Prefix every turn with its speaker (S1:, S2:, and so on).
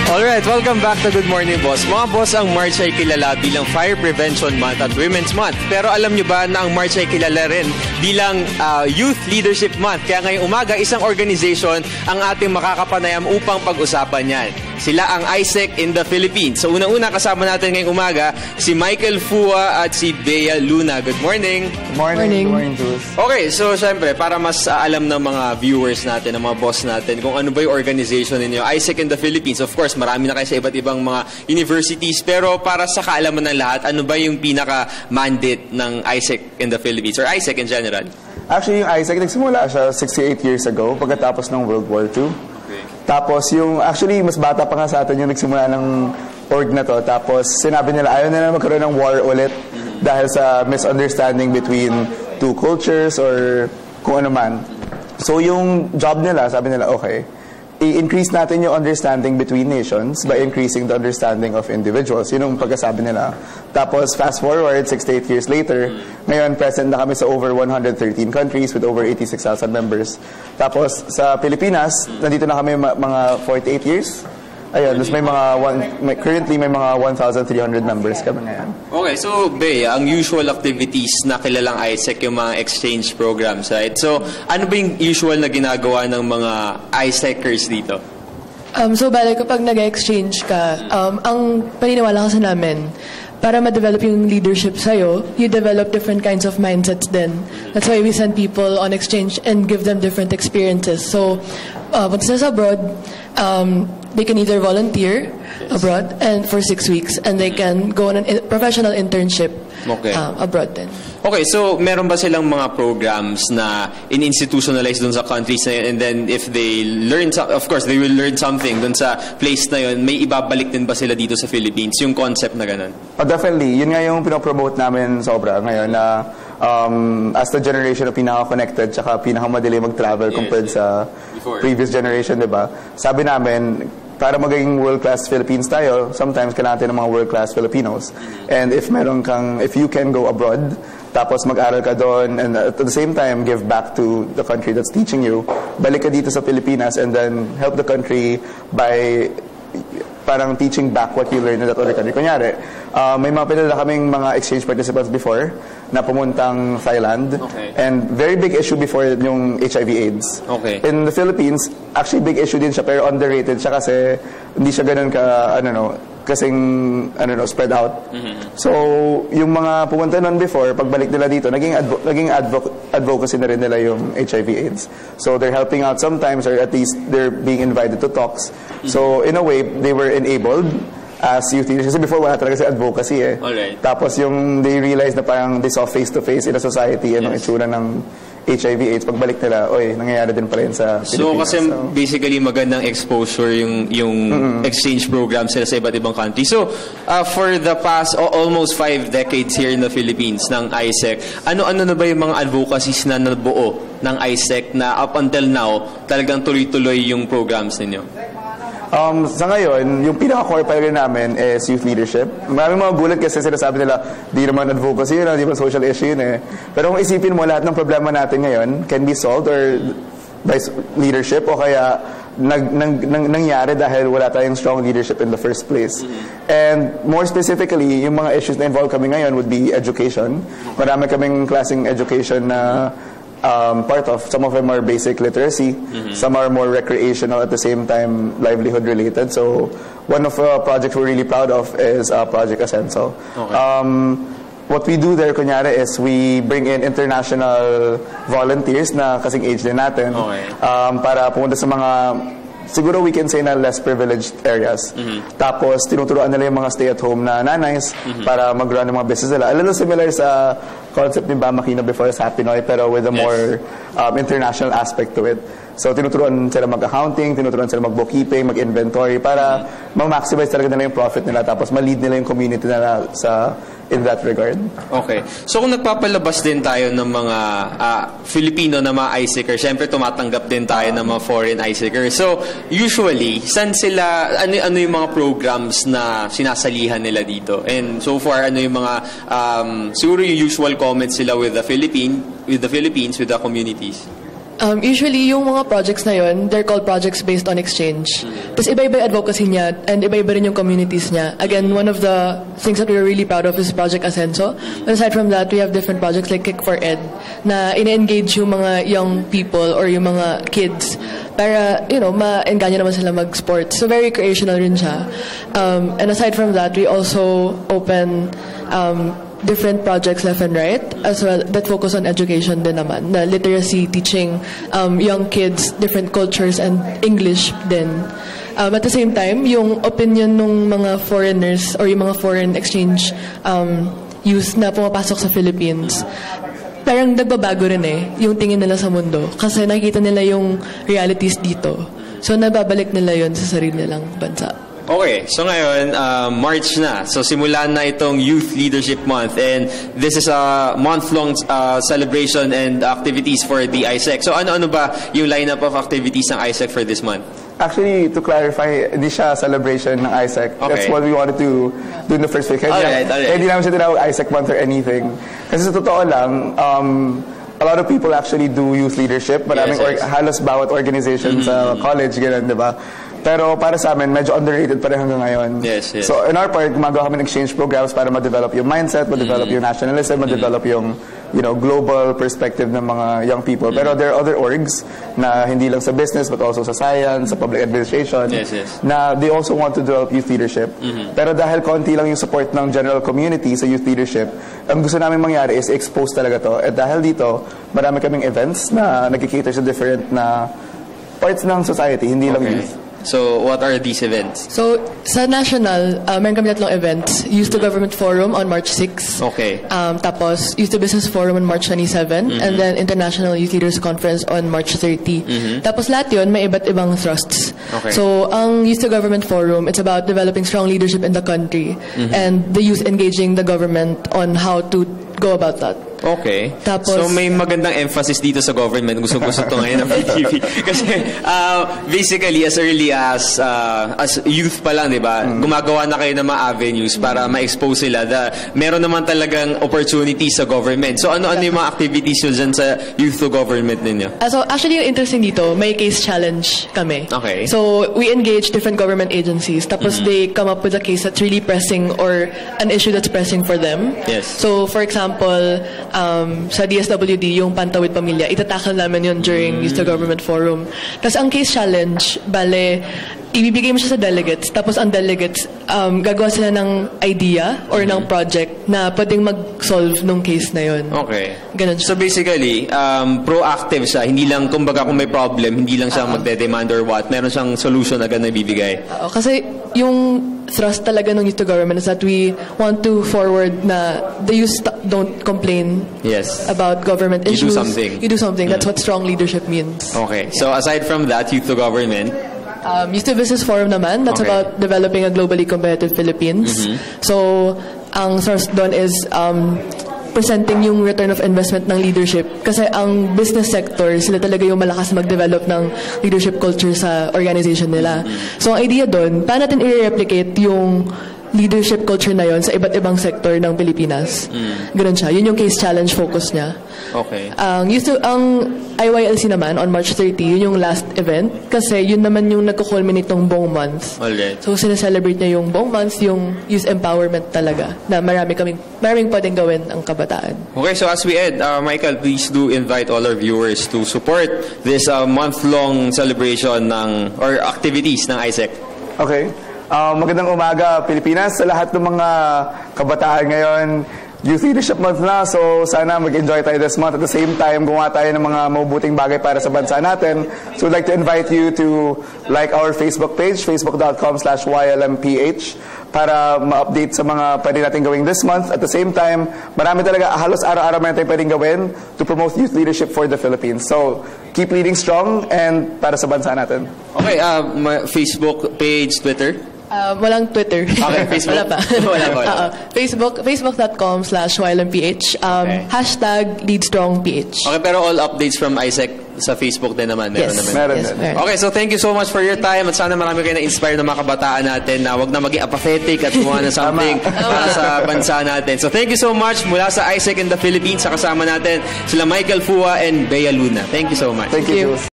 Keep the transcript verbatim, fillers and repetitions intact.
S1: Alright, welcome back to Good Morning Boss. Mga boss, ang March ay kilala bilang Fire Prevention Month at Women's Month. Pero alam nyo ba na ang March ay kilala rin bilang uh, Youth Leadership Month? Kaya ngayong umaga, isang organization ang ating makakapanayam upang pag-usapan yan. Sila ang I S E C in the Philippines. So unang-una kasama natin ngayong umaga, si Michael Fua at si Bea Luna. Good morning.
S2: Good morning. Good morning, Jules.
S1: Okay, so syempre, para mas uh, alam ng mga viewers natin, ng mga boss natin, kung ano ba yung organization ninyo, I S E C in the Philippines, of course, marami na kayo sa iba't ibang mga universities. Pero para sa kaalaman ng lahat, ano ba yung pinaka-mandate ng I S E C in the Philippines or I S E C in general?
S2: Actually, yung I S E C, nagsimula siya sixty-eight years ago pagkatapos ng World War Two. Okay. Tapos yung, actually, mas bata pa nga sa atin yung nagsimula ng org na to. Tapos sinabi nila, ayaw nila magkaroon ng war ulit mm-hmm. dahil sa misunderstanding between two cultures or kung ano man. So yung job nila, sabi nila, okay, i-increase natin yung understanding between nations by increasing the understanding of individuals. Yun yung pagkasabi nila. Tapos, fast forward, sixty-eight years later, ngayon present na kami sa over one hundred thirteen countries with over eighty-six thousand members. Tapos, sa Pilipinas, nandito na kami mga forty-eight years. Ayun, may mga, one, may, currently may mga one thousand three hundred members kami ngayon.
S1: Okay, so, Bea, ang usual activities na kilalang I S E C, yung mga exchange programs, right? So, ano ba yung usual na ginagawa ng mga I-Secers dito?
S3: Um, so, bale, kapag nag-exchange ka, um, ang paniniwala kasi namin, para ma-develop yung leadership sa'yo, you develop different kinds of mindsets then. That's why we send people on exchange and give them different experiences. So, uh, once they're abroad, um, they can either volunteer yes. abroad and for six weeks, and they can go on a professional internship okay. uh, abroad then.
S1: Okay, so meron ba silang mga programs na in-institutionalize dun sa countries na yun, and then if they learn, of course, they will learn something dun sa place na yun, may ibabalik din ba sila dito sa Philippines? Yung concept na ganun?
S2: Oh, definitely. Yun nga yung pinopromote namin sobra ngayon na um, as the generation na pinaka-connected tsaka pinaka-madali mag-travel yes, compared yes. sa Before. previous generation, di ba? Sabi namin, para maging world-class Philippines tayo, sometimes kailangan natin ng mga world-class Filipinos. And if meron kang, if you can go abroad, tapos mag-aral ka doon, and at the same time, give back to the country that's teaching you, balik ka dito sa Pilipinas and then help the country by parang teaching back what you learned in that other country. Kunyari, uh, may mga pinadala kaming mga exchange participants before na pumuntang Thailand.
S1: Okay.
S2: And very big issue before yung H I V AIDS.
S1: Okay.
S2: In the Philippines, actually big issue din siya pero underrated siya kasi hindi siya ganun ka, ano no, kasing, ano no, spread out. Mm-hmm. So, yung mga pumunta nun before, pagbalik nila dito, naging, advo naging advo advocacy na rin nila yung H I V AIDS. So, they're helping out sometimes or at least they're being invited to talks. Mm-hmm. So, in a way, they were enabled as youth leaders. Kasi before, wala talaga sa advocacy eh.
S1: Alright.
S2: Tapos yung they realized na parang they saw face-to-face in a society, yes. anong itsura ng H I V AIDS, pagbalik nila, oy, nangyayari din pala yun sa Pilipinas.
S1: So, kasi so, basically magandang exposure yung yung mm-hmm. exchange program sila sa iba't ibang country. So, uh, for the past oh, almost five decades here in the Philippines ng I S E C, ano-ano na ba yung mga advocacies na nabuo ng I S E C na up until now, talagang tuloy-tuloy yung programs ninyo?
S2: Um, sa ngayon, yung pinaka-core palagi namin is youth leadership. Maraming mga gulat kasi sinasabi nila, di naman advocacy yun, di naman social issue yun eh. Pero kung isipin mo, lahat ng problema natin ngayon can be solved or by leadership o kaya nag, nang, nang, nangyari dahil wala tayong strong leadership in the first place. And more specifically, yung mga issues na involved kami ngayon would be education. Marami kaming klaseng education na Um, part of. Some of them are basic literacy. Mm-hmm. Some are more recreational at the same time livelihood related. So one of the uh, projects we're really proud of is uh, Project Ascenso. Okay. Um, what we do there, kunyari, is we bring in international volunteers na kasing age din natin okay. um, para pumunta sa mga siguro we can say na less privileged areas. Mm-hmm. Tapos tinuturuan nila yung mga stay-at-home na nanays mm-hmm. para mag-run ng mga business nila. A little similar sa concept ni Bam Aquino before sa Happy Noy pero with a yes. more um, international aspect to it. So tinuturuan sila mag-accounting, tinuturuan sila mag-bookkeeping, mag-inventory para mm-hmm. ma-maximize talaga nila yung profit nila tapos ma-lead nila yung community nila sa in that regard.
S1: Okay. So kung nagpapalabas din tayo ng mga uh, Filipino na mga I-Seekers, syempre tumatanggap din tayo ng mga foreign I-Seekers. So usually, saan sila, ano, ano yung mga programs na sinasalihan nila dito? And so far, ano yung mga, um, siguro yung usual comments sila with the Philippine, with the Philippines, with the communities?
S3: Um, usually, yung mga projects na yun, they're called projects based on exchange. Tapos iba-iba yung advocacy niya and iba-iba rin yung communities niya. Again, one of the things that we're really proud of is Project Ascenso. But aside from that, we have different projects like Kick for Ed na ina-engage yung mga young people or yung mga kids para, you know, ma-enganya naman sila mag-sports. So, very recreational rin siya. Um, and aside from that, we also open um, different projects left and right as well that focus on education din naman, na literacy, teaching um, young kids different cultures and English din. Um, at the same time, yung opinion ng mga foreigners or yung mga foreign exchange um, youth na pumapasok sa Philippines, parang nagbabago rin eh, yung tingin nila sa mundo. Kasi nakikita nila yung realities dito. So, nababalik nila yun sa sarili nilang bansa.
S1: Okay, so ngayon, uh, March na. So simulan na itong Youth Leadership Month and this is a month-long uh, celebration and activities for the I S E C. So ano-ano ba yung lineup of activities ng I S E C for this month?
S2: Actually, to clarify, hindi siya celebration ng I S E C.
S1: Okay.
S2: That's what we wanted to do in the first week. Kaya
S1: alright, alright.
S2: hindi namin siya tinawag I S E C Month or anything. Kasi sa totoo lang, um, a lot of people actually do youth leadership. Maraming
S1: Yes, yes.
S2: or, halos bawat organization mm-hmm. sa college, gano'n, di ba? Pero para sa amin, medyo underrated pa rin hanggang ngayon.
S1: Yes, yes.
S2: So in our part, gumagawa kami ng exchange programs para ma-develop yung mindset, ma-develop mm-hmm. yung nationalism, ma-develop mm-hmm. yung you know, global perspective ng mga young people. Mm-hmm. Pero there are other orgs na hindi lang sa business but also sa science, sa public administration,
S1: yes, yes.
S2: na they also want to develop youth leadership. Mm-hmm. Pero dahil konti lang yung support ng general community sa youth leadership, ang gusto namin mangyari is expose talaga to. At dahil dito, marami kaming events na nagkikater sa different na parts ng society, hindi
S1: okay.
S2: lang youth.
S1: So, what are these events?
S3: So, sa national, uh, meron kami tatlong events. Youth to Government Forum on March sixth.
S1: Okay.
S3: Um, tapos, Youth to Business Forum on March twenty-seventh. Mm-hmm. And then, International Youth Leaders Conference on March thirtieth. Mm-hmm. Tapos, lahat yun, may iba't ibang thrusts.
S1: Okay.
S3: So, ang Youth to Government Forum, it's about developing strong leadership in the country. Mm-hmm. And the youth engaging the government on how to go about that.
S1: Okay.
S3: Tapos,
S1: so may magandang emphasis dito sa government. Gusto-gusto ito ngayon ng P T V. Kasi uh, basically as early as uh, as youth pa lang, di ba? Mm. Gumagawa na kayo ng mga avenues para mm. ma-expose sila na meron naman talagang opportunity sa government. So ano-ano yung mga activities nyo dyan sa youth to government ninyo?
S3: Uh, so actually yung interesting dito, may case challenge kami.
S1: Okay.
S3: So we engage different government agencies. Tapos mm-hmm. they come up with a case that's really pressing or an issue that's pressing for them.
S1: Yes.
S3: So for example, um, sa D S W D, yung Pantawid Pamilya, itatakal namin yun during mm. Youth to Government Forum. Tapos ang case challenge, bale, ibibigay mo siya sa delegates. Tapos ang delegates, um, gagawa sila ng idea or mm-hmm. ng project na pwedeng mag-solve nung case na yun.
S1: Okay.
S3: Ganun siya.
S1: So basically, um, proactive siya. Hindi lang, kumbaga kung may problem, hindi lang siya uh-huh. magde-demand or what. Meron siyang solution agad na ibibigay.
S3: Uh, kasi yung thrust talaga ng youth to government is that we want to forward na the youth don't complain
S1: yes.
S3: about government
S1: you
S3: issues.
S1: You do something.
S3: You do something. Mm. That's what strong leadership means.
S1: Okay. So aside from that, youth to government,
S3: Um, Youth to Business Forum naman, that's okay. about developing a globally competitive Philippines. Mm-hmm. So, ang source doon is um, presenting yung return of investment ng leadership. Kasi ang business sector, sila talaga yung malakas mag-develop ng leadership culture sa organization nila. Mm-hmm. So, ang idea doon, paano natin i-replicate yung leadership culture na yon sa iba't ibang sector ng Pilipinas. Mm. Ganun siya. Yun yung case challenge focus niya.
S1: Okay.
S3: Ang um, to, ang I Y L C naman on March thirtieth, yun yung last event kasi yun naman yung nagko-culminate ng buong month.
S1: Alright.
S3: So sineselebrate niya yung buong month, yung youth empowerment talaga na marami kaming maraming pwedeng gawin ang kabataan.
S1: Okay, so as we end, uh, Michael, please do invite all our viewers to support this uh, month-long celebration ng or activities ng I S E C.
S2: Okay. Uh, magandang umaga, Pilipinas. Sa lahat ng mga kabataan ngayon, Youth Leadership Month na, so sana mag-enjoy tayo this month. At the same time, gumawa tayo ng mga mabubuting bagay para sa bansa natin. So we'd like to invite you to like our Facebook page, facebook.com slash YLMPH, para ma-update sa mga pwede natin gawin this month. At the same time, marami talaga, halos araw-araw meron tayong pwedeng gawin to promote youth leadership for the Philippines. So keep leading strong and para sa bansa natin.
S1: Okay, uh, Facebook page, Twitter?
S3: Um, walang Twitter.
S1: Okay, Facebook?
S3: Wala pa.
S1: Wala pa, wala.
S3: Oo. Facebook, facebook.com slash YLMPH. Um,
S1: Okay.
S3: Hashtag LeadStrongPH.
S1: Okay, pero all updates from Isaac sa Facebook din naman. Meron
S3: Yes.
S1: naman.
S2: Meron
S3: Yes,
S2: din.
S3: meron.
S1: Okay, so thank you so much for your time at sana marami kayo na-inspire ng mga kabataan natin na wag na maging apathetic at gumawa ng something para sa bansa natin. So thank you so much mula sa Isaac in the Philippines sa kasama natin sila Michael Fua and Bea Luna. Thank you so much.
S2: Thank you, Jules.